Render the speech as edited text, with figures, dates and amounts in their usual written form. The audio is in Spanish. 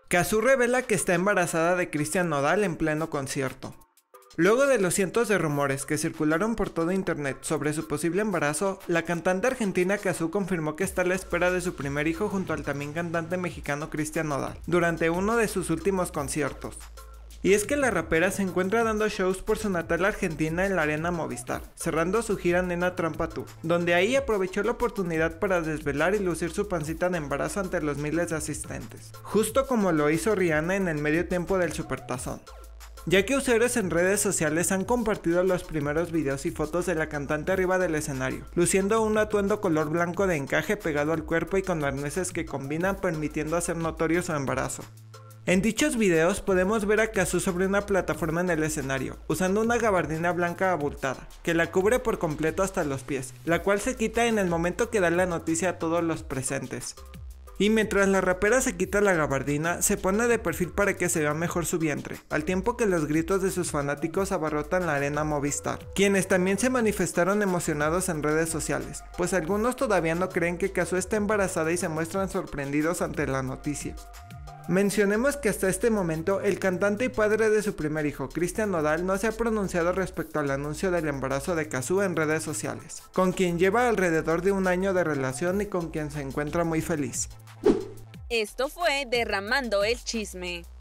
Cazzu revela que está embarazada de Cristian Nodal en pleno concierto. Luego de los cientos de rumores que circularon por todo internet sobre su posible embarazo, la cantante argentina Cazzu confirmó que está a la espera de su primer hijo junto al también cantante mexicano Cristian Nodal, durante uno de sus últimos conciertos. Y es que la rapera se encuentra dando shows por su natal Argentina en la Arena Movistar, cerrando su gira Nena Trampa Tour, donde ahí aprovechó la oportunidad para desvelar y lucir su pancita de embarazo ante los miles de asistentes, justo como lo hizo Rihanna en el medio tiempo del Supertazón. Ya que usuarios en redes sociales han compartido los primeros videos y fotos de la cantante arriba del escenario, luciendo un atuendo color blanco de encaje pegado al cuerpo y con arneses que combinan permitiendo hacer notorio su embarazo. En dichos videos podemos ver a Cazzu sobre una plataforma en el escenario, usando una gabardina blanca abultada, que la cubre por completo hasta los pies, la cual se quita en el momento que da la noticia a todos los presentes. Y mientras la rapera se quita la gabardina, se pone de perfil para que se vea mejor su vientre, al tiempo que los gritos de sus fanáticos abarrotan la Arena Movistar, quienes también se manifestaron emocionados en redes sociales, pues algunos todavía no creen que Cazzu está embarazada y se muestran sorprendidos ante la noticia. Mencionemos que hasta este momento el cantante y padre de su primer hijo, Cristian Nodal, no se ha pronunciado respecto al anuncio del embarazo de Cazzu en redes sociales, con quien lleva alrededor de un año de relación y con quien se encuentra muy feliz. Esto fue Derramando el Chisme.